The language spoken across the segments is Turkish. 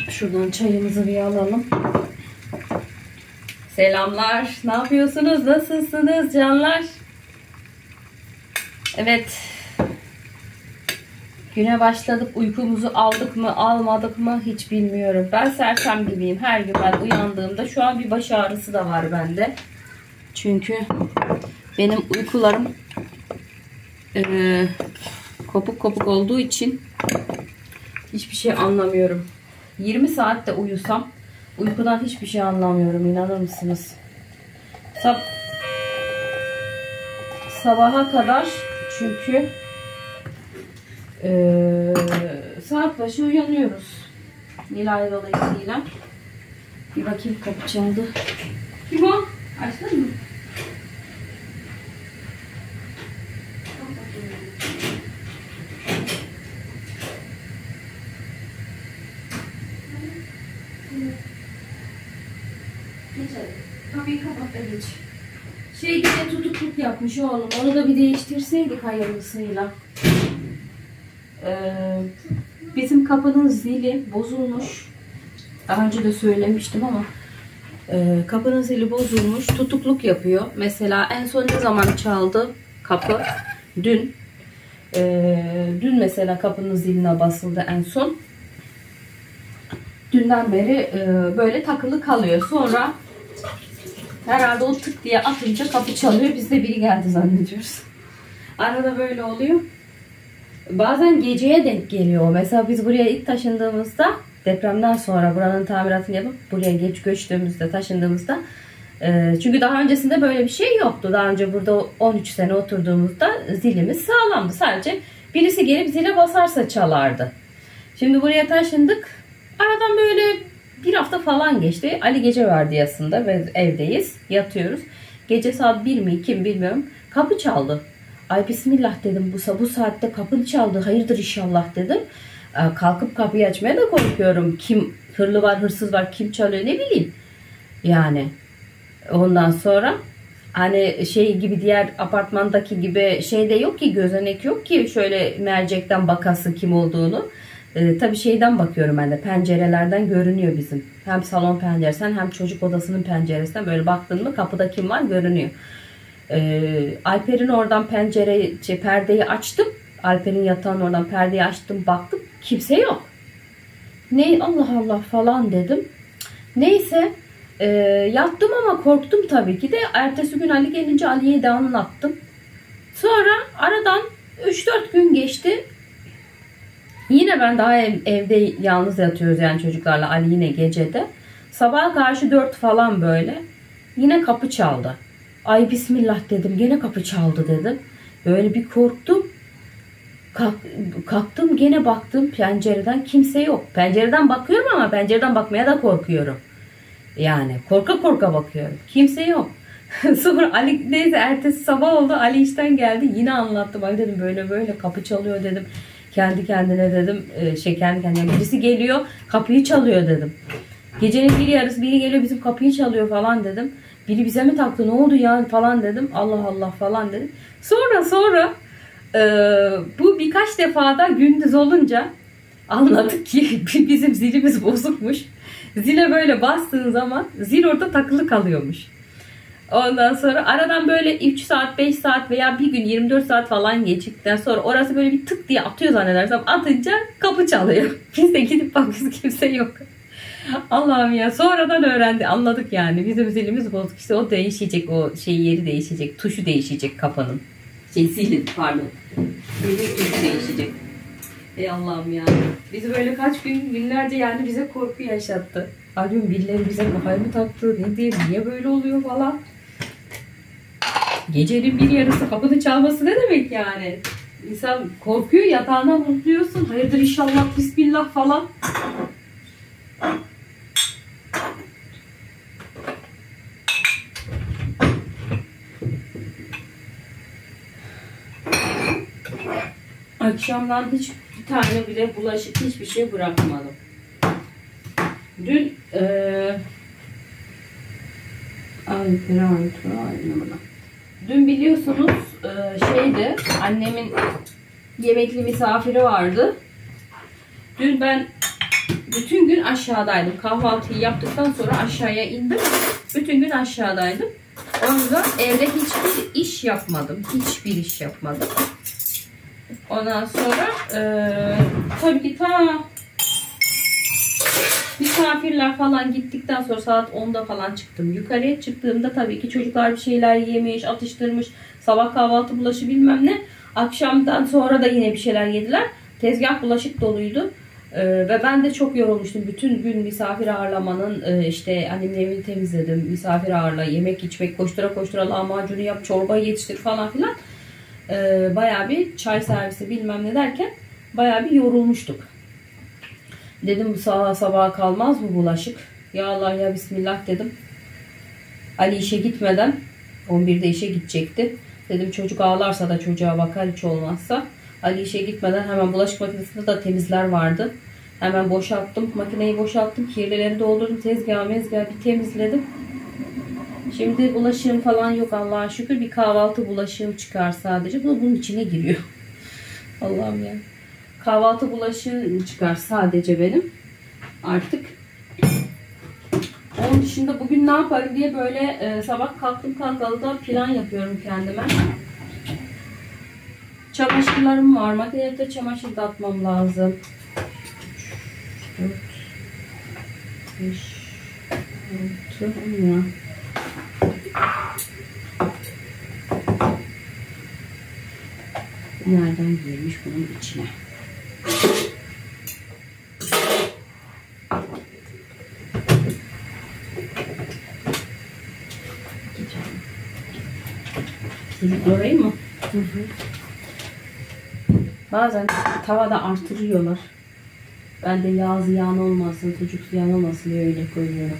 Şuradan çayımızı bir alalım. Selamlar. Ne yapıyorsunuz? Nasılsınız canlar? Evet. Güne başladık. Uykumuzu aldık mı, almadık mı hiç bilmiyorum. Ben sersem gibiyim. Her gün ben uyandığımda şu an bir baş ağrısı da var bende. Çünkü benim uykularım kopuk kopuk olduğu için hiçbir şey anlamıyorum. 20 saat de uyusam uykudan hiçbir şey anlamıyorum. İnanır mısınız? Sabaha kadar çünkü saat başı uyanıyoruz. Nilay dolayısıyla. Bir bakayım, kapı çaldı. Kim o? Açtın mı? Kapıyı kapat da geç. Şey diye tutukluk yapmış oğlum. Onu da bir değiştirseydik hayırlısıyla. Bizim kapının zili bozulmuş. Daha önce de söylemiştim ama kapının zili bozulmuş. Tutukluk yapıyor. Mesela en son ne zaman çaldı kapı? Dün. Dün mesela kapının ziline basıldı en son. Dünden beri böyle takılı kalıyor. Sonra herhalde o tık diye atınca kapı çalıyor. Biz de biri geldi zannediyoruz. Arada böyle oluyor. Bazen geceye denk geliyor. Mesela biz buraya ilk taşındığımızda, depremden sonra buranın tamiratını yapıp buraya geç göçtüğümüzde, taşındığımızda, çünkü daha öncesinde böyle bir şey yoktu. Daha önce burada 13 sene oturduğumuzda zilimiz sağlamdı. Sadece birisi gelip zile basarsa çalardı. Şimdi buraya taşındık. Aradan böyle bir hafta falan geçti. Ali gece vardiyasında ve evdeyiz. Yatıyoruz. Gece saat 1 mi 2 mi bilmiyorum. Kapı çaldı. Ay bismillah dedim, bu saatte kapı çaldı. Hayırdır inşallah dedim. Kalkıp kapıyı açmaya da korkuyorum. Kim hırlı var, hırsız var, kim çalıyor ne bileyim. Yani ondan sonra hani şey gibi, diğer apartmandaki gibi şey de yok ki, gözenek yok ki şöyle mercekten bakası kim olduğunu. Tabii şeyden bakıyorum ben de, pencerelerden görünüyor bizim. Hem salon penceresinden hem çocuk odasının penceresinden böyle baktın mı kapıda kim var görünüyor. Alper'in oradan perdeyi açtım. Alper'in yatağının oradan perdeyi açtım, baktım kimse yok. Ne Allah Allah falan dedim. Neyse yattım ama korktum tabii ki de. Ertesi gün Ali gelince Ali'ye de anlattım. Sonra aradan 3-4 gün geçti. Yine ben daha evde yalnız yatıyoruz yani çocuklarla, Ali yine gecede. Sabaha karşı 4 falan böyle yine kapı çaldı. Ay bismillah dedim, gene kapı çaldı dedim. Böyle bir korktum. Kalktım gene baktım pencereden, kimse yok. Pencereden bakıyorum ama pencereden bakmaya da korkuyorum. Yani korka korka bakıyorum. Kimse yok. Sonra Ali, neyse ertesi sabah oldu, Ali işten geldi. Yine anlattım. Ali dedim böyle böyle kapı çalıyor dedim. Kendi kendine dedim. Kendi kendine birisi geliyor kapıyı çalıyor dedim. Gecenin bir yarısı biri geliyor bizim kapıyı çalıyor falan dedim. Biri bize mi taktı, ne oldu ya falan dedim. Allah Allah falan dedim. Sonra bu birkaç defada gündüz olunca anladık ki bizim zilimiz bozukmuş. Zile böyle bastığın zaman zil orada takılı kalıyormuş. Ondan sonra aradan böyle 3 saat 5 saat veya bir gün 24 saat falan geçtikten sonra orası böyle bir tık diye atıyor zannedersem, atınca kapı çalıyor. Biz de gidip bakıyoruz kimse yok. Allah'ım ya, sonradan öğrendi, anladık yani bizim zilimiz bozuk, işte o değişecek, o yeri değişecek, tuşu değişecek kapının, zilin pardon, zilin tuşu değişecek. Ey Allah'ım ya, bizi böyle kaç günlerce yani bize korku yaşattı. Diyorum birileri bize kafayı mı taktı, ne diyeyim, niye böyle oluyor falan. Gecenin bir yarısı kapının çalması ne demek yani? İnsan korkuyor, yatağına mutluyorsun, hayırdır inşallah bismillah falan. Akşamdan hiç bir tane bile bulaşık, hiçbir şey bırakmadım. Dün dün biliyorsunuz annemin yemekli misafiri vardı. Dün ben bütün gün aşağıdaydım. Kahvaltıyı yaptıktan sonra aşağıya indim. Bütün gün aşağıdaydım. O yüzden evde hiçbir iş yapmadım. Hiçbir iş yapmadım. Ondan sonra tabii ki misafirler falan gittikten sonra saat 10'da falan çıktım. Yukarıya çıktığımda tabii ki çocuklar bir şeyler yemiş, atıştırmış. Sabah kahvaltı bulaşı bilmem ne. Akşamdan sonra da yine bir şeyler yediler. Tezgah bulaşık doluydu. Ve ben de çok yorulmuştum. Bütün gün misafir ağırlamanın işte annemin evini temizledim. Misafir ağırla, yemek içmek, koştura koştura lahmacunu yap, çorba yetiştir falan filan. Bayağı bir çay servisi bilmem ne derken bayağı bir yorulmuştuk. Dedim sabaha kalmaz mı bulaşık? Ya Allah ya Bismillah dedim. Ali işe gitmeden 11'de işe gidecekti. Dedim çocuk ağlarsa da çocuğa bakar, hiç olmazsa. Ali işe gitmeden hemen bulaşık makinesinde de temizler vardı. Hemen boşalttım. Makineyi boşalttım. Kirlileri doldurdum. Tezgahı bir temizledim. Şimdi bulaşığım falan yok Allah'a şükür. Bir kahvaltı bulaşığım çıkar sadece. Bu da bunun içine giriyor. Allah'ım ya. Kahvaltı bulaşığı çıkar sadece benim. Artık. Onun dışında bugün ne yaparım diye böyle sabah kalkalı da plan yapıyorum kendime. Çamaşırlarım var. Makinede çamaşır da atmam lazım. 4, 5, 6, 10 ya. Nereden girmiş bunun içine? Orayı mı? Hı hı. Bazen tavada artırıyorlar. Ben de yağ ziyan olmasın, çocuk ziyan olmasın diye öyle koyuyorum.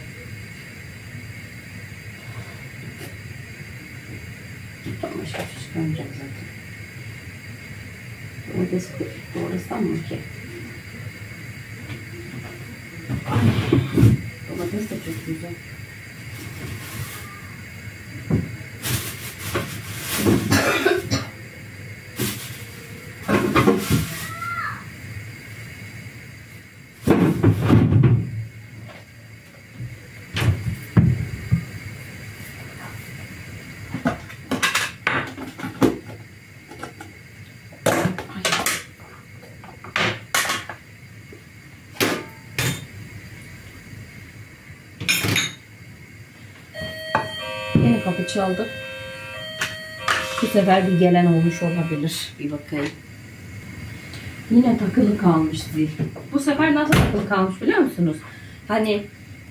Başka bir şey çıkamayacak zaten. Doğrasam mı ki? Domates de çok güzel. Yine kapı çaldı. Bu sefer bir gelen olmuş olabilir. Bir bakayım. Yine takılı kalmış zil. Bu sefer nasıl takılı kalmış biliyor musunuz? Hani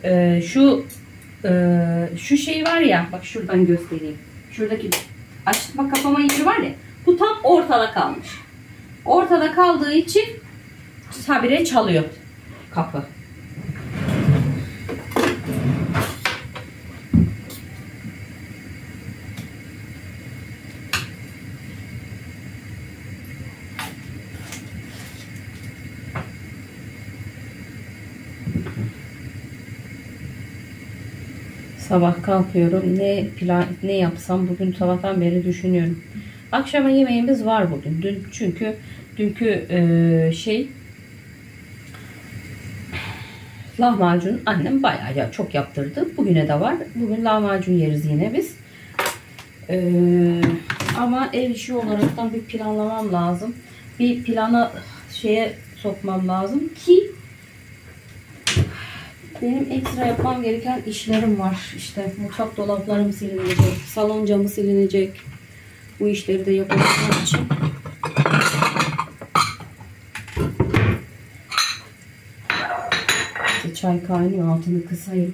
şu şey var ya, bak şuradan göstereyim. Şuradaki açma kapama yeri var ya. Bu tam ortada kalmış. Ortada kaldığı için habire çalıyor kapı. Sabah kalkıyorum. Ne yapsam bugün sabahtan beri düşünüyorum. Akşama yemeğimiz var bugün. Dünkü lahmacun annem bayağı çok yaptırdı. Bugüne de var. Bugün lahmacun yeriz yine biz. Ama ev işi olaraktan bir planlamam lazım. Bir plana sokmam lazım ki benim ekstra yapmam gereken işlerim var. İşte mutfak dolaplarım silinecek, salon camı silinecek. Bu işleri de yapabilmem için. İşte çay kaynıyor, altını kısayım.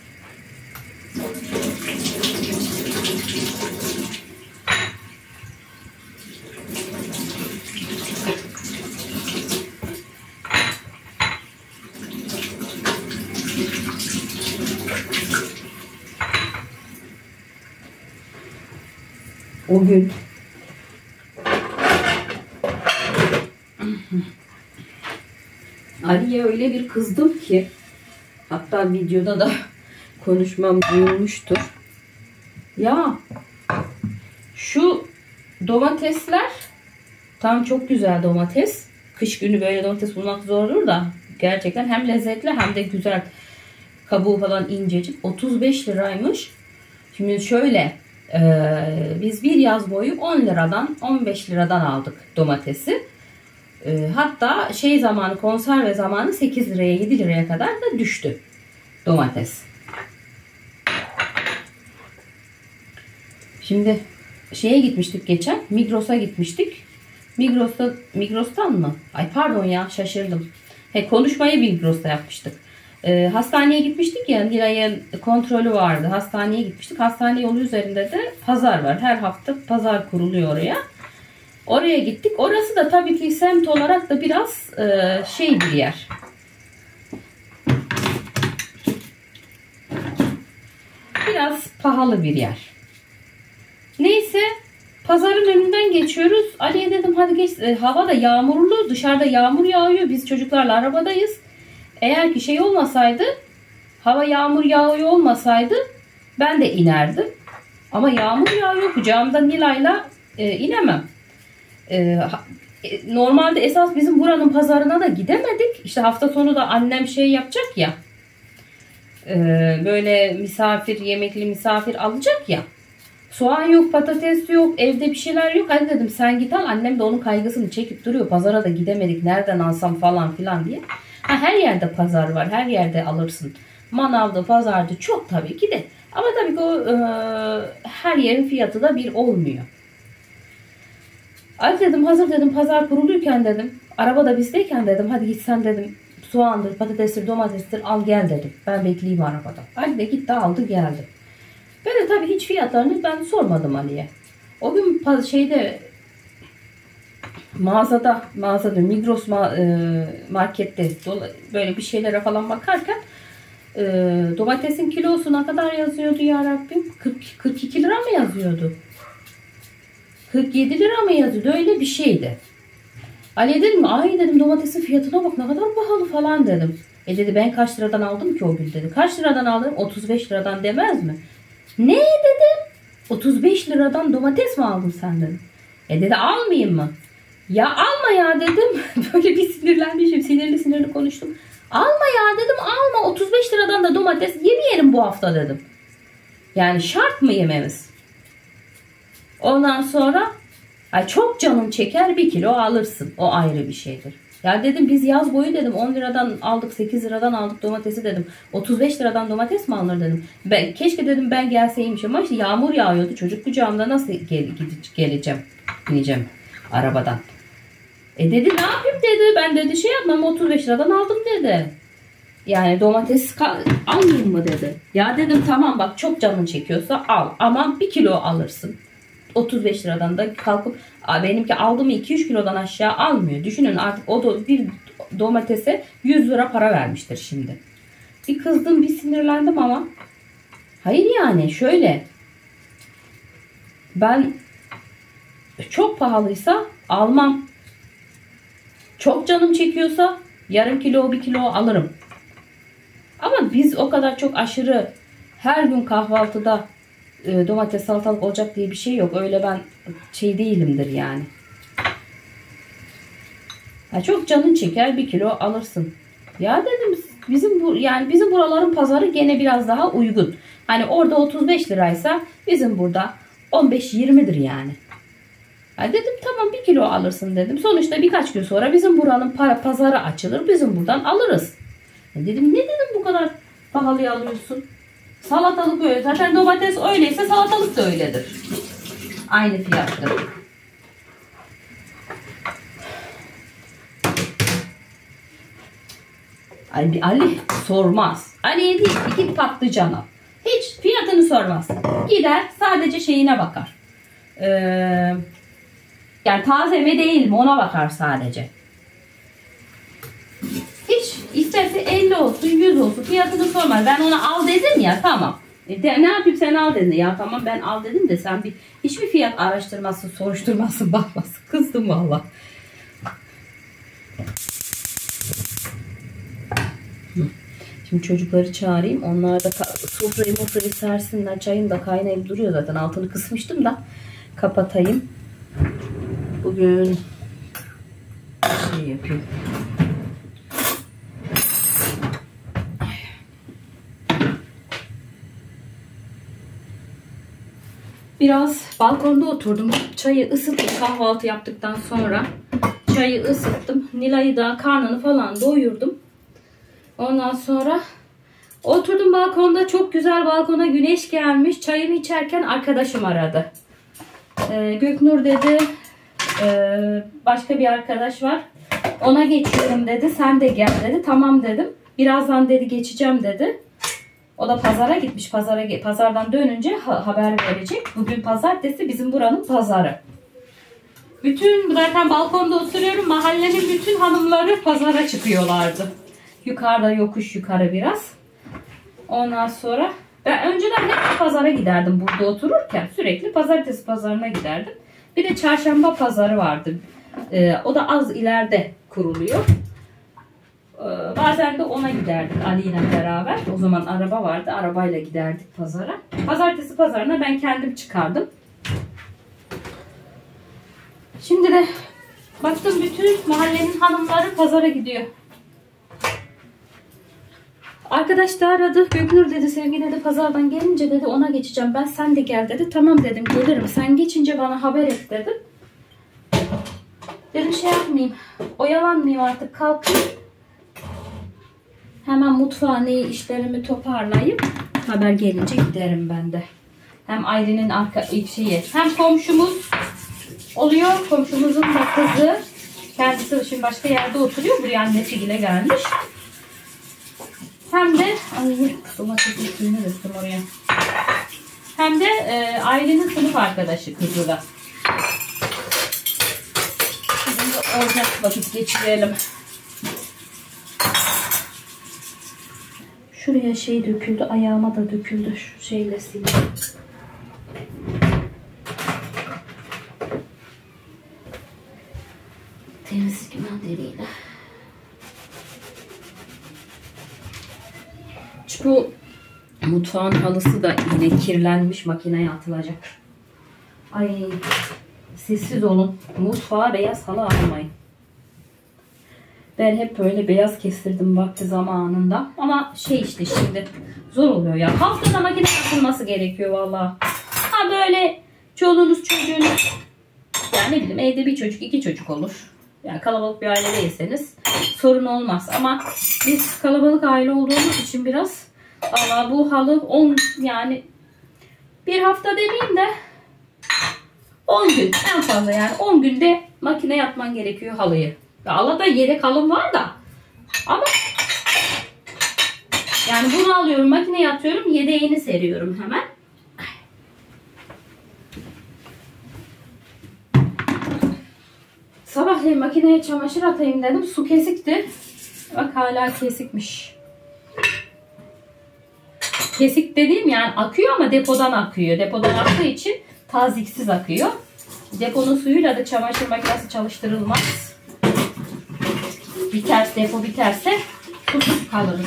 O gün Ali'ye öyle bir kızdım ki, hatta videoda da konuşmam duyulmuştur. Ya şu domatesler tam çok güzel domates. Kış günü böyle domates bulmak zordur da Gerçekten hem lezzetli hem de güzel. Kabuğu falan incecik. 35 liraymış. Şimdi şöyle biz bir yaz boyu 10 liradan 15 liradan aldık domatesi. Hatta şey zamanı, konserve zamanı 8 liraya 7 liraya kadar da düştü domates. Şimdi şeye gitmiştik geçen. Migros'a gitmiştik. Migros'tan mı? Ay pardon ya, şaşırdım. Konuşmayı Migros'ta yapmıştık. Hastaneye gitmiştik ya, Nilay'ın kontrolü vardı. Hastaneye gitmiştik. Hastane yolu üzerinde de pazar var. Her hafta pazar kuruluyor oraya. Oraya gittik. Orası da tabii ki semt olarak da biraz şey bir yer. Biraz pahalı bir yer. Neyse, pazarın önünden geçiyoruz. Ali'ye dedim hadi geç. Hava da yağmurlu. Dışarıda yağmur yağıyor. Biz çocuklarla arabadayız. Eğer ki şey olmasaydı, hava yağmur yağıyor olmasaydı ben de inerdim. Ama yağmur yağıyor. Kucağımda Nilay'la inemem. Normalde esas bizim buranın pazarına da gidemedik. İşte hafta sonu da annem şey yapacak ya. Böyle misafir, yemekli misafir alacak ya. Soğan yok, patates yok, evde bir şeyler yok. Hadi dedim sen git al. Annem de onun kaygısını çekip duruyor. Pazara da gidemedik. Nereden alsam falan filan diye. Her yerde pazar var. Her yerde alırsın. Manavda, pazarda çok tabii ki de. Ama tabii ki o her yerin fiyatı da bir olmuyor. Ay dedim hazır dedim pazar kuruluyken dedim. Arabada bizdeyken dedim hadi git sen dedim. Soğandır, patatestir, domatestir al gel dedim. Ben bekleyeyim arabada. Ali de gitti aldı geldi. Ben de tabii hiç fiyatlarını ben sormadım Ali'ye. O gün şeyde mağazada Migros markette böyle bir şeylere falan bakarken domatesin kilosu ne kadar yazıyordu ya Rabbim? 42 lira mı yazıyordu? 47 lira mı yazıyordu? Öyle bir şeydi. Ali dedim ay dedim domatesin fiyatına bak ne kadar pahalı falan dedim. Dedi ben kaç liradan aldım ki o gün dedi. Kaç liradan aldım? 35 liradan demez mi? Ne dedim? 35 liradan domates mi aldın sen dedim. Dedi almayayım mı? Ya alma ya dedim. Böyle bir sinirlenmişim. Sinirli konuştum. Alma ya dedim. Alma 35 liradan da domates yemeyelim bu hafta dedim. Yani şart mı yememiz? Ondan sonra ay çok canım çeker 1 kilo alırsın. O ayrı bir şeydir. Ya dedim biz yaz boyu dedim 10 liradan aldık 8 liradan aldık domatesi dedim. 35 liradan domates mi alınır dedim. Keşke dedim ben gelseymişim ama işte yağmur yağıyordu. Çocuk kucağımda nasıl bineceğim arabadan. Dedi ne yapayım dedi. Ben dedi şey yapmam 35 liradan aldım dedi. Yani domates almayayım mı dedi. Ya dedim tamam bak çok canın çekiyorsa al ama 1 kilo alırsın. 35 liradan da kalkıp benimki aldı mı 2-3 kilodan aşağı almıyor. Düşünün artık o bir domatese 100 lira para vermiştir şimdi. Bir kızdım bir sinirlendim ama hayır yani şöyle ben çok pahalıysa almam. Çok canım çekiyorsa yarım kilo 1 kilo alırım. Ama biz o kadar çok aşırı her gün kahvaltıda domates salatalık olacak diye bir şey yok. Öyle ben şey değilimdir yani. Çok canın çeker 1 kilo alırsın. Ya dedim bizim buraların pazarı gene biraz daha uygun. Hani orada 35 liraysa bizim burada 15-20'dir yani. Ya dedim tamam 1 kilo alırsın dedim. Sonuçta birkaç gün sonra bizim buranın pazarı açılır. Bizim buradan alırız. Dedim ne dedim bu kadar pahalıya alıyorsun? Salatalık öyle. Zaten domates öyleyse salatalık da öyledir. Aynı fiyattır. Ali sormaz. Ali'ye değil git patlıcan al. Hiç fiyatını sormaz. Gider sadece şeyine bakar. Yani taze mi değil mi ona bakar sadece. Hiç isterse 50 olsun 100 olsun fiyatını sormaz. Ben ona al dedim ya tamam. Ne yapayım sen al dedin. Ya tamam ben al dedim de sen hiçbir fiyat araştırmasın, soruşturmasın, bakmasın. Kızdım valla. Şimdi çocukları çağırayım. Onlar da sofrayı sersinler. Çayım da kaynayıp duruyor zaten. Altını kısmıştım da kapatayım. Bugün şey yapayım. biraz balkonda oturdum. Çayı ısıttım kahvaltı yaptıktan sonra. Çayı ısıttım. Nilay'ı da karnını falan doyurdum. Ondan sonra oturdum balkonda. Çok güzel balkona güneş gelmiş. Çayımı içerken arkadaşım aradı. Göknur dedi. Başka bir arkadaş var. Ona geçiyorum dedi. Sen de gel dedi. Tamam dedim. Birazdan dedi geçeceğim dedi. O da pazara gitmiş. Pazardan dönünce haber verecek. Bugün pazartesi, bizim buranın pazarı. Bütün zaten balkonda oturuyorum. Mahallenin bütün hanımları pazara çıkıyorlardı. Yukarıda yokuş yukarı biraz. Ondan sonra ben önceden hep pazara giderdim burada otururken. Sürekli pazartesi pazarına giderdim. Bir de çarşamba pazarı vardı. O da az ileride kuruluyor. Bazen de ona giderdik Ali ile beraber. O zaman araba vardı. Arabayla giderdik pazara. Pazartesi pazarına ben kendim çıkardım. Şimdi de baktım bütün mahallenin hanımları pazara gidiyor. Arkadaş da aradı. Göknur dedi, Sevgi dedi pazardan gelince dedi ona geçeceğim. Ben sen de gel dedi. Tamam dedim, gelirim. Sen geçince bana haber et dedim. Dedim şey yapmayayım. Oyalanmayayım artık, kalkayım. Hemen mutfağa işlerimi toparlayıp haber gelince giderim ben de. Hem Aylin'in hem komşumuz oluyor. Komşumuzun da kızı. Kendisi şimdi başka yerde oturuyor. Buraya annesiyle gelmiş. Hem de domatesin suyunu döktüm oraya. Hem de Aylin'in sınıf arkadaşı kızı da. Şimdi orada vakit geçirelim. Şuraya şey döküldü. Ayağıma da döküldü. Şu şeyle sildim. Temizlik mandalıyla. Bu mutfağın halısı da yine kirlenmiş. Makineye atılacak. Ay sessiz olun. Mutfağa beyaz halı almayın. Ben hep böyle beyaz kestirdim vakti zamanında. Ama işte şimdi zor oluyor ya. Haftada makine atılması gerekiyor valla. Ha böyle çoluğunuz çocuğunuz, yani ne bileyim evde bir çocuk iki çocuk olur. Yani kalabalık bir aile değilseniz sorun olmaz. Ama biz kalabalık aile olduğumuz için biraz valla bu halı yani bir hafta demeyeyim de 10 gün en fazla, yani 10 günde makine yapman gerekiyor halıyı. Allah'ta yedek halım var da ama yani bunu alıyorum, makineye atıyorum, yedeğini seriyorum hemen. Sabahleyin makineye çamaşır atayım dedim. Su kesikti. Bak hala kesikmiş. Kesik dediğim yani akıyor ama depodan akıyor. Depodan aktığı için taziksiz akıyor. Deponun suyuyla da çamaşır makinesi çalıştırılmaz. Depo biterse susuz kalırız.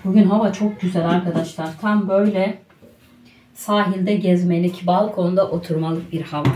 Bugün hava çok güzel arkadaşlar. Tam böyle sahilde gezmelik, balkonda oturmalık bir hava.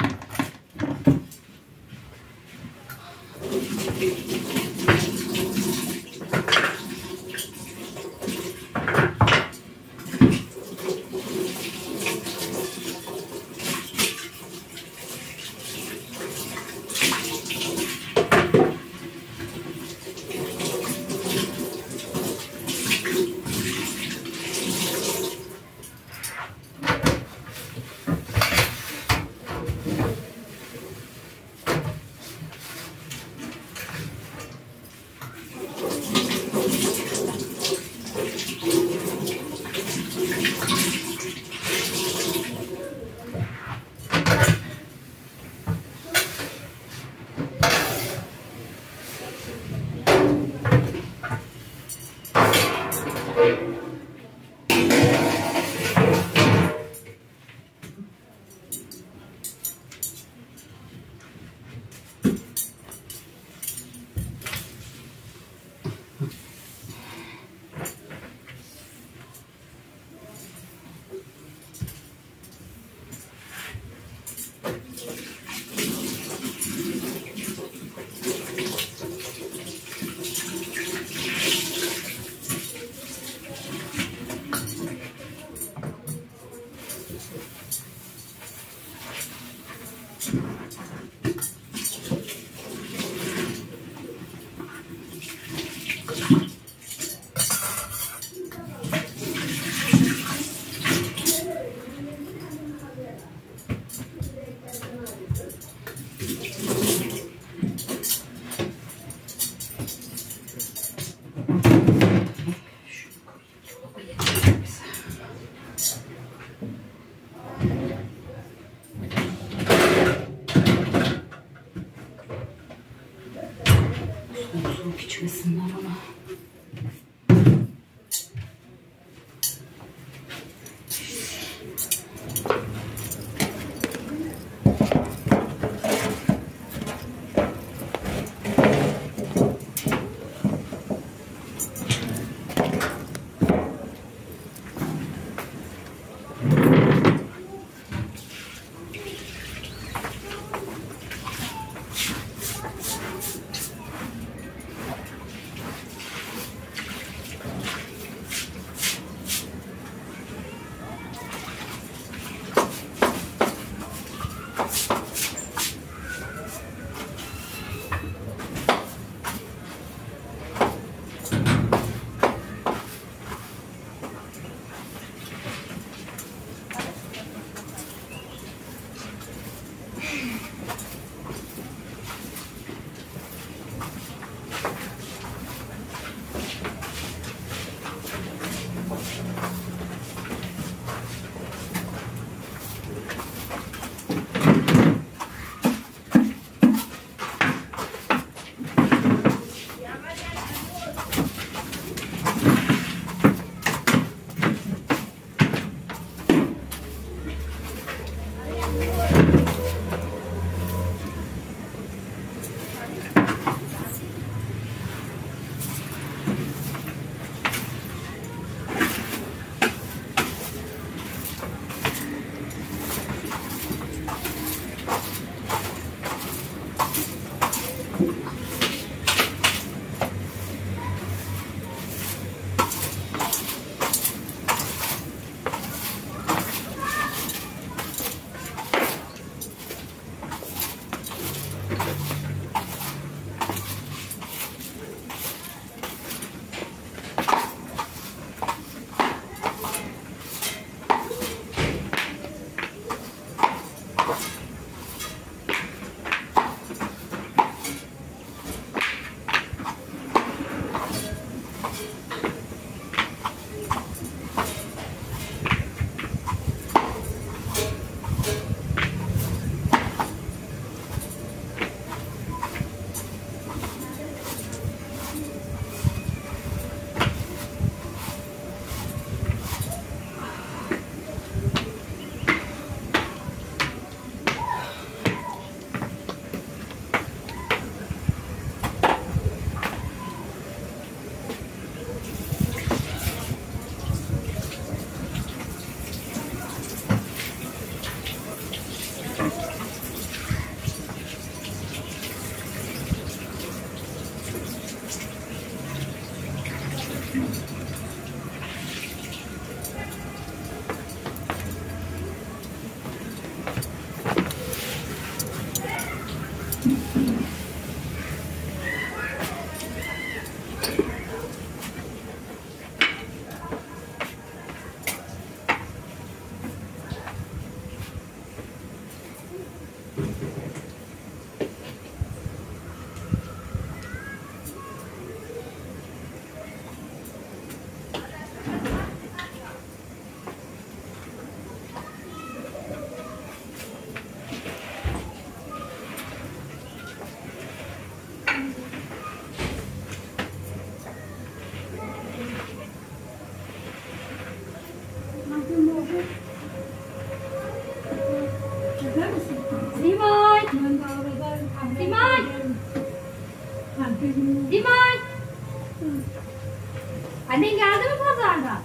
Soğuk içmesinler ama. Dimay! Annen geldi mi pazardan?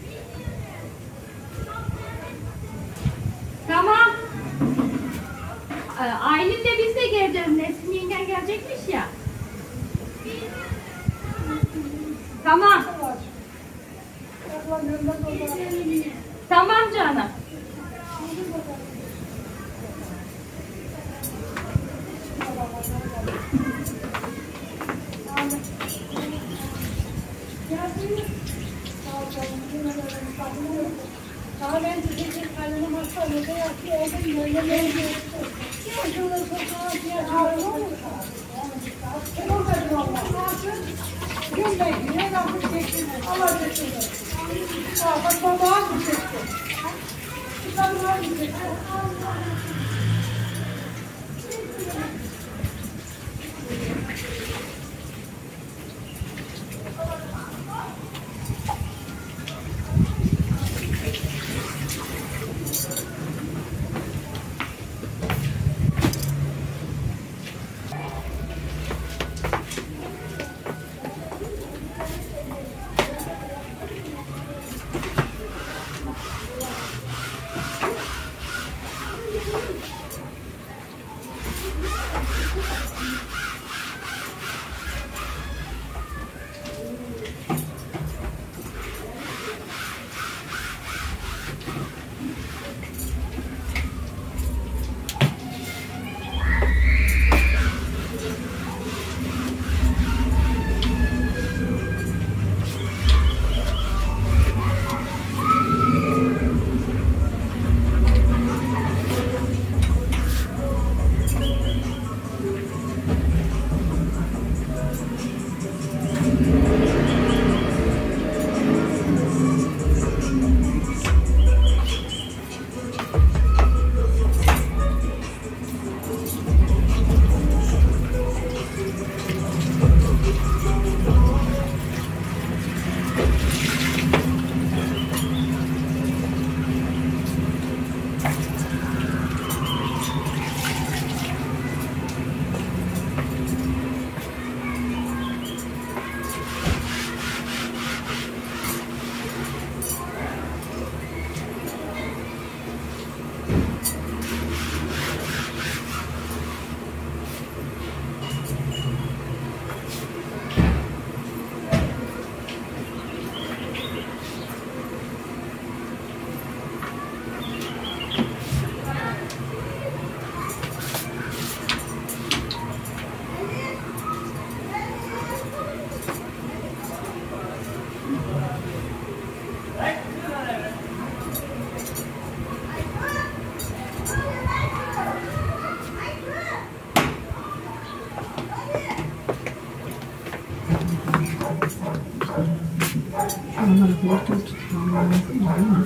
Tamam. Aylin'le biz de geleceğiz. Nesrin yengen gelecekmiş ya. Tamam. Tamam canım. Onları hortum tutmam lazım değil mi?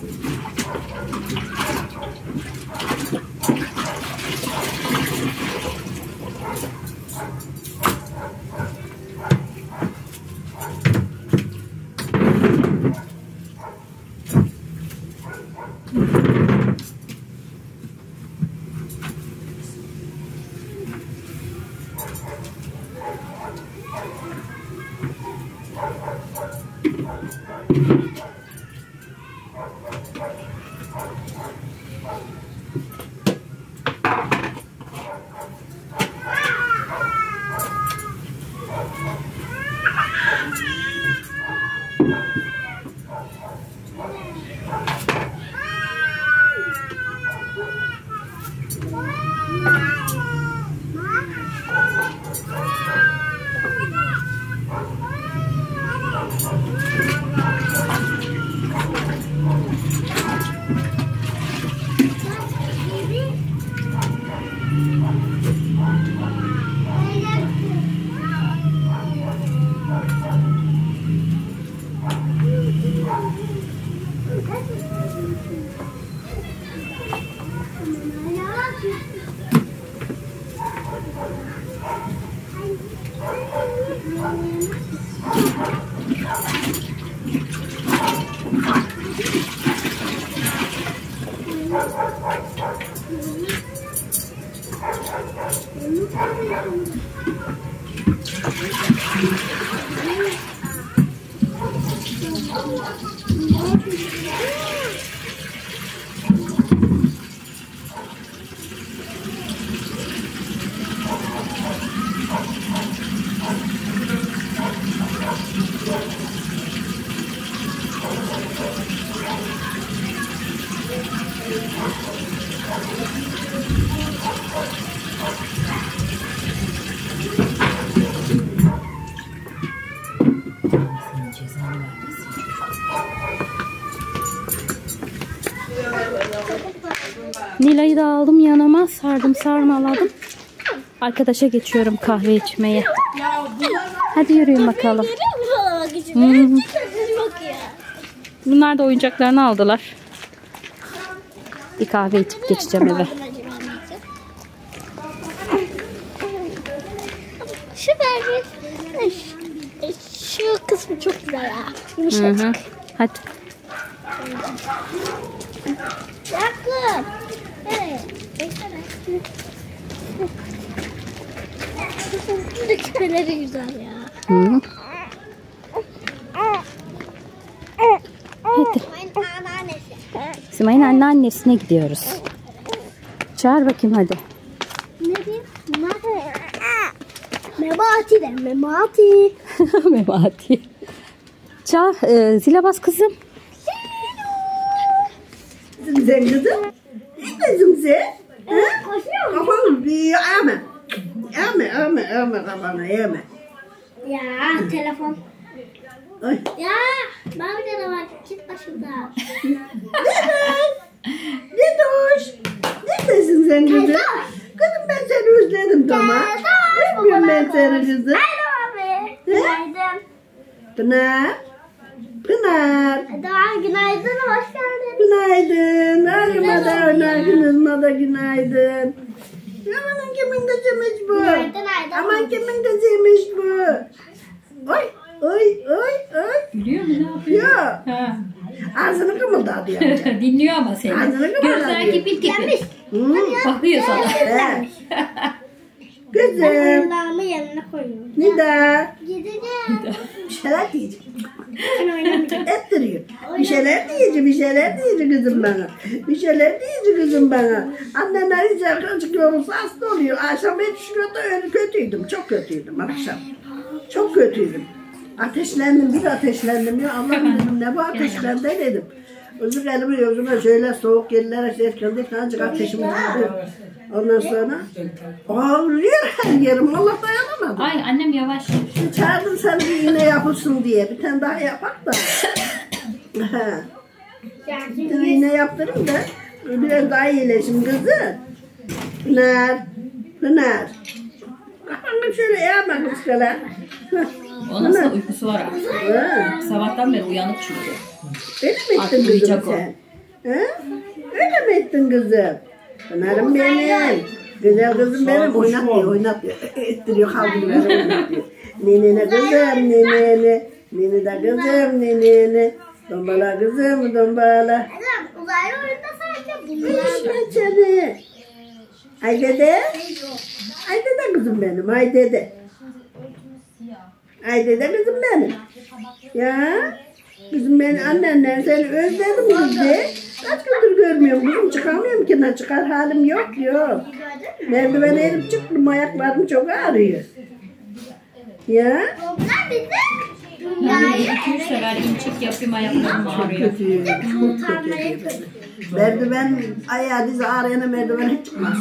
Nilay'ı da aldım yanıma, sardım sarmaladım. Arkadaşa geçiyorum kahve içmeye. Hadi yürüyün bakalım. Bunlar da oyuncaklarını aldılar. Bir kahve içip geçeceğim eve. Şu kısmı çok güzel ya. Yumuşacık. Hadi. Yakın. Evet. Buradaki küpeleri güzel ya. Hı. Hadi. Simay'ın anneannesine gidiyoruz. Çağır bakayım hadi. Ne diyeyim? Memati de. Memati. Memati. Çağır. Zile bas kızım. Zümzen kızım. Ne zümzen? Kafanı bir yeme. Yeme kafanı yeme. Ya telefon. Ay. Ya ben bir tane var. Git başımdan. Ne hoş. Neredesin sen kızım? Kızım ben seni özledim tamam. Bilmiyorum ben seni kızım. Günaydın abi. Günaydın. Pınar. Günaydın. Hoş geldin. Günaydın. Arıma da günaydın. Aman kimin kızıymış bu? Günaydın. Aman kimin kızıymış bu? Oy. Biliyor mu ne yapıyor? Ya. Ha. Ağzını kımıldadı ya. Dinliyor ama seni. Ağzını Gözler kımıldadı. kipil kipil. Bakıyor sana. He. Kızım. Ayağımı yanına koyuyorum. Nida. Gideceğim. Bir şeyler diyecek. Ben oynamayacağım. Ettiriyor. Bir şeyler diyecek kızım bana. Bir şeyler diyecek kızım bana. Annem arayacak azıcık yorulsa hasta oluyor. Akşam ben düşüyordu öyle kötüydüm. Çok kötüydüm akşam. Çok kötüydüm. Ateşlendim ya. Allah'ım dedim ne bu ateşlendi dedim. Özür elimi yüzüme şöyle soğuk yerlere geldik. Azıcık ateşim vardı. Ondan sonra ağrıyor her yerim. Allah dayanamadım. Ay annem yavaş. Çağırdım seni bir iğne yapılsın diye. Bir tane daha yapak da. Bir tane iğne yaptırayım da biraz daha iyileşim kızı. Pınar. Kafanı şöyle eğme kız kala. Onun da uykusu var artık. Sabahtan beri uyanık çünkü. Beni mi Artık ettin kızım uyuyacak o. sen? He? Öyle mi ettin kızım? Pınar'ım benim. Güzel kızım benim. Oynatıyor. Ettiriyor kaldırıyor. Oynatıyor. Nenene kızım, nenene. Nene de kızım, nenene. Dombala kızım, dombala. Uzaylı oyunda sadece bunlar. Seni. Ay dede. Ay dede kızım benim. Ay dede. Ay dede kızım benim. Ya. Kızım ben annenler seni özledim kızım. Kaç gündür görmüyorum kızım, çıkamıyorum ki, ne çıkar halim yok. Merdiven erip çıktım, ayaklarım çok ağrıyor. Ya. Bunlar bize Yani dünyayı 2-3 sefer inçik yapayım ayaklarım ağrıyor. Kötü, çok kötü. Merdiven ayağı dizi ağrıyana merdiven hiç çıkmaz.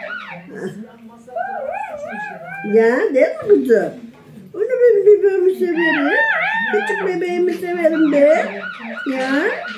Ya değil mi kızım? Onu ben bebeğimi severim. Küçük bebeğimi severim be. Ya.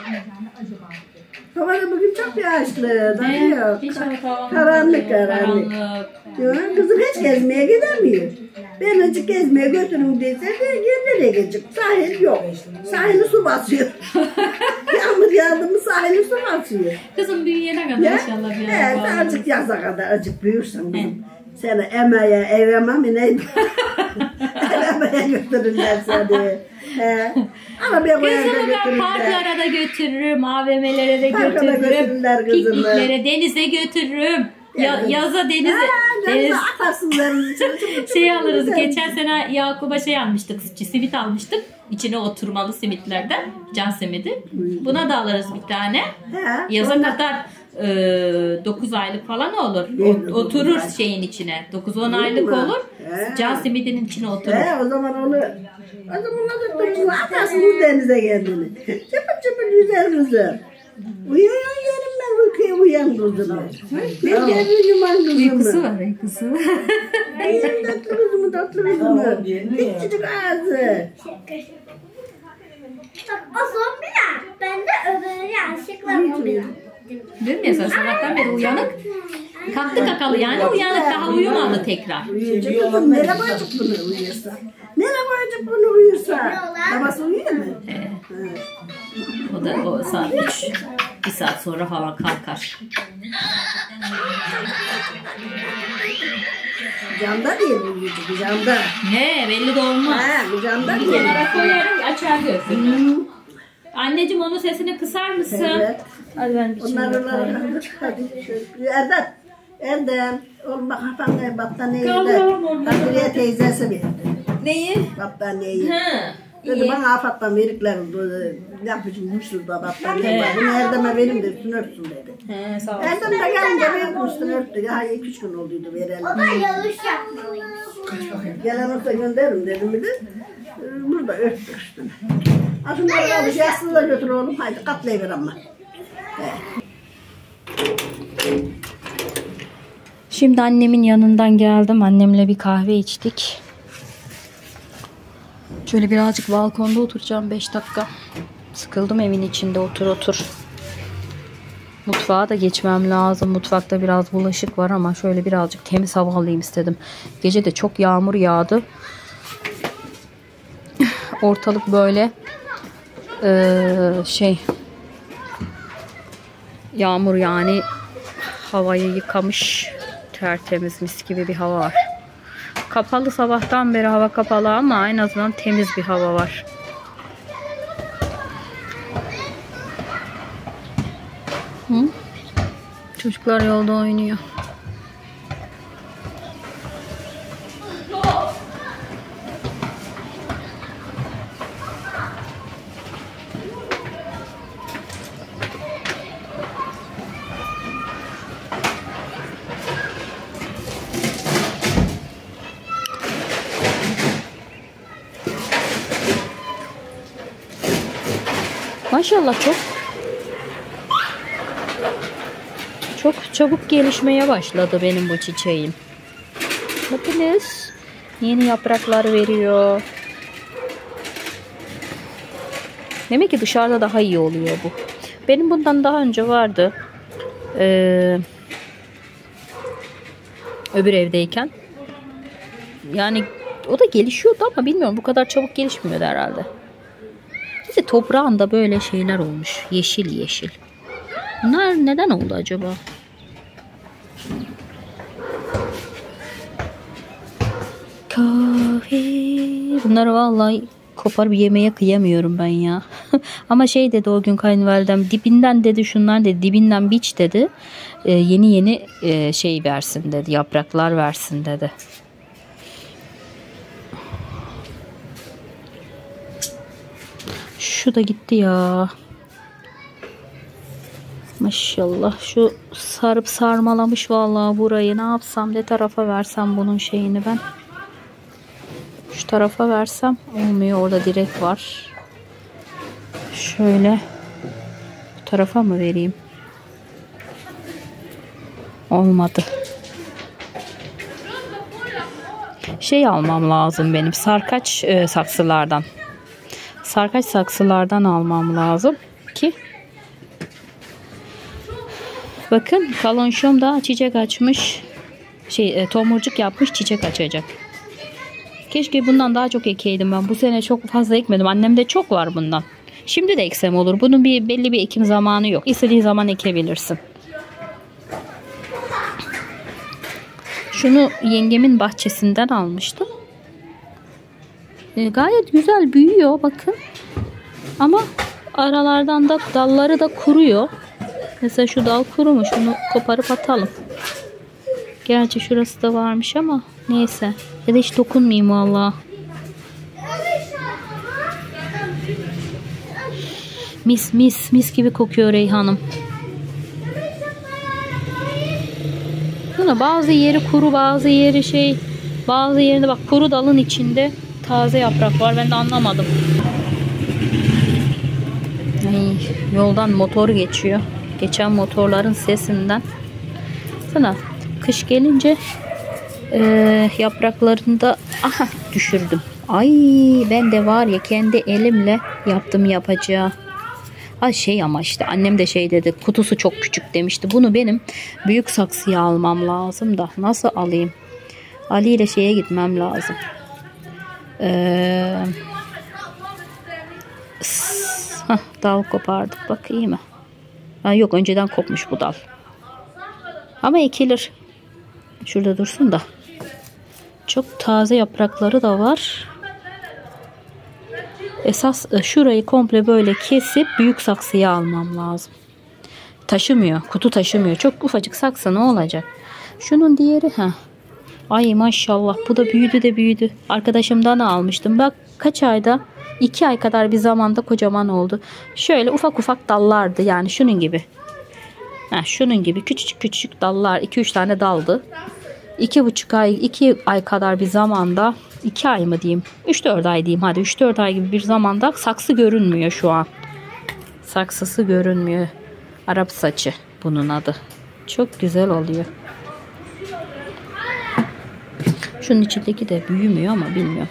Hava da bugün çok yağışlı. Hiç Karanlık. Ya, kızım hiç gezmeye gidemiyor. Ben azıcık gezmeye götürün dese de nereye gidecek? Sahil yok. Sahili su basıyor. Yağmur yağdı mı sahili su basıyor. Kızım büyüyene kadar inşallah bir Evet, azıcık yaza kadar azıcık büyürsen kızım. Seni emeğe, eveme mi neydi? Evemeye götürürler seni. Arabaya koyar da Kızımı ben götürürler. parklara da götürürüm, AVM'lere de Parka da götürürüm, götürürler kızımı. pikniklere, denize götürürüm. Yaza denize, deniz şey alırız. Geçen sene Yakup'a şey almıştık, simit almıştık. İçine oturmalı simitlerden, can simidi. Buna da alırız bir tane. Yaza kadar 9 aylık falan olur. Oturur şeyin içine. 9-10 aylık olur. Can simidinin içine oturur. O zaman onu da durursun, atarsınız denize kendini. Çıpır çıpır güzel kızım. Uyan yerim ben uykuya, uyan kızım. Ben yerim yuman kızımı. Uykusu var, uykusu. Benim tatlı kızımı. Küçücük ağzı. Bak o zombiler. Ben de öbürü yanlışlıkla zombiler. Değil mi? Sen sabahtan beri uyanık. Kalktı kakalı yani uyanık, daha uyumadı tekrar. Uyuyacak kızım. Nereye koyacak bunu uyuyorsa? Nereye koyacak bunu uyuyorsa? Babası uyuyor mu? O da o saat 3. Bir saat sonra falan kalkar. Camda değil uyuyacak, camda. Ne belli de olmaz. Camda Bir değil. kenara koyarım açar gözünü. Anneciğim onun sesini kısar mısın? Evet. Hadi ben bir şey Onları yapayım. hadi şöyle. Erdem. Oğlum bak kafamda battaniyeyi de. Kaldıralım onu. Kadriye teyzesi verdi. Neyi? Battaniyeyi. Ha. Dedi bana afattan verikler ne yapacağım şurada battaniye var. Bunu Erdem'e verin de üstünü örtsün dedi. He sağ ol. Erdem de gelince verdim üstünü örttü. Ya 2-3 gün olduydu verelim. O da yağış yapmalıymış. Gelen olsa gönderirim dedim bir de. Burada örttü üstünü. Şunları almış yastığı da götür oğlum. Haydi katlayıver ama. Şimdi annemin yanından geldim. Annemle bir kahve içtik. Şöyle birazcık balkonda oturacağım 5 dakika. Sıkıldım evin içinde otur. Mutfağa da geçmem lazım. Mutfakta biraz bulaşık var ama şöyle birazcık temiz hava alayım istedim. Gece de çok yağmur yağdı. Ortalık böyle yağmur yani havayı yıkamış. Tertemiz mis gibi bir hava var. Kapalı, sabahtan beri hava kapalı ama en azından temiz bir hava var. Çocuklar yolda oynuyor. Maşallah çok çabuk gelişmeye başladı benim bu çiçeğim. Bakınız, yeni yapraklar veriyor. Demek ki dışarıda daha iyi oluyor bu. Benim bundan daha önce vardı. Öbür evdeyken. Yani o da gelişiyordu ama bilmiyorum, bu kadar çabuk gelişmiyordu herhalde. İşte toprağında böyle şeyler olmuş. Yeşil yeşil. Bunlar neden oldu acaba? Kahve. Bunları vallahi koparıp yemeye kıyamıyorum ben ya. Ama şey dedi o gün kayınvalidem, dibinden dedi, şunlar dedi, dibinden biç dedi. Yeni yeni şey versin dedi, yapraklar versin dedi. Şu da gitti ya. Maşallah, şu sarıp sarmalamış vallahi burayı. Ne yapsam, ne tarafa versem bunun şeyini ben. Şu tarafa versem olmuyor, orada direk var. Şöyle bu tarafa mı vereyim? Olmadı. Şey almam lazım benim, sarkaç saksılardan. Sarkaç saksılardan almam lazım ki. Bakın kalonşom da çiçek açmış. Tomurcuk yapmış, çiçek açacak. Keşke bundan daha çok ekeydim ben. Bu sene çok fazla ekmedim. Annemde çok var bundan. Şimdi de eksem olur. Bunun belli bir ekim zamanı yok. İstediğin zaman ekebilirsin. Şunu yengemin bahçesinden almıştım. Gayet güzel büyüyor bakın. Ama aralardan da dalları da kuruyor. Mesela şu dal kurumuş. Şunu koparıp atalım. Gerçi şurası da varmış ama neyse. Ya da hiç dokunmayayım valla. Mis gibi kokuyor reyhanım. Buna bazı yeri kuru, bazı yeri şey, bazı yerinde bak kuru dalın içinde taze yaprak var. Ben de anlamadım. Ay, yoldan motor geçiyor. Geçen motorların sesinden. Sana kış gelince yapraklarında düşürdüm. Ay ben de var ya kendi elimle yaptım yapacağı. Ama işte annem de şey dedi, kutusu çok küçük demişti. Bunu benim büyük saksıya almam lazım da nasıl alayım? Ali ile şeye gitmem lazım. Dal kopardık bak, iyi mi? Yok, önceden kopmuş bu dal. Ama ekilir. Şurada dursun da. Çok taze yaprakları da var. Esas şurayı komple böyle kesip büyük saksıya almam lazım. Taşımıyor. Kutu taşımıyor. Çok ufacık saksı ne olacak? Şunun diğeri Ay maşallah, bu da büyüdü de büyüdü. Arkadaşımdan almıştım. Bak kaç ayda? 2 ay kadar bir zamanda kocaman oldu. Şöyle ufak ufak dallardı. Yani şunun gibi. Şunun gibi küçücük dallar. 2-3 tane daldı. 2 ay kadar bir zamanda, 2 ay mı diyeyim, 3-4 ay diyeyim, hadi 3-4 ay gibi bir zamanda saksı görünmüyor şu an. Saksısı görünmüyor. Arap saçı bunun adı. Çok güzel oluyor. Şunun içindeki de büyümüyor ama bilmiyorum.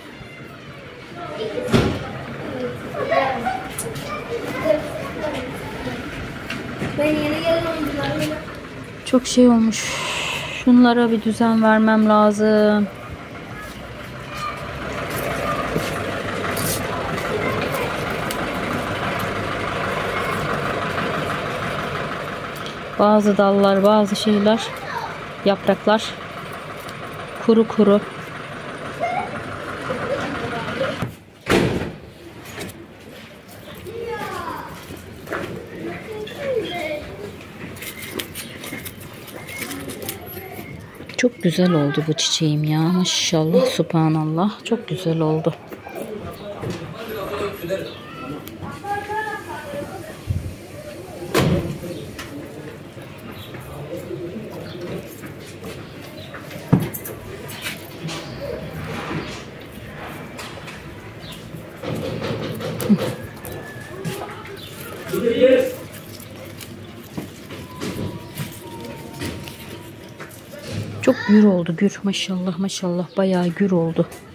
Çok şey olmuş. Şunlara bir düzen vermem lazım. Bazı dallar, bazı şeyler, yapraklar kuru kuru. Çok güzel oldu bu çiçeğim ya. Maşallah, subhanallah. Çok güzel oldu. Çok gür oldu, gür, maşallah maşallah, bayağı gür oldu.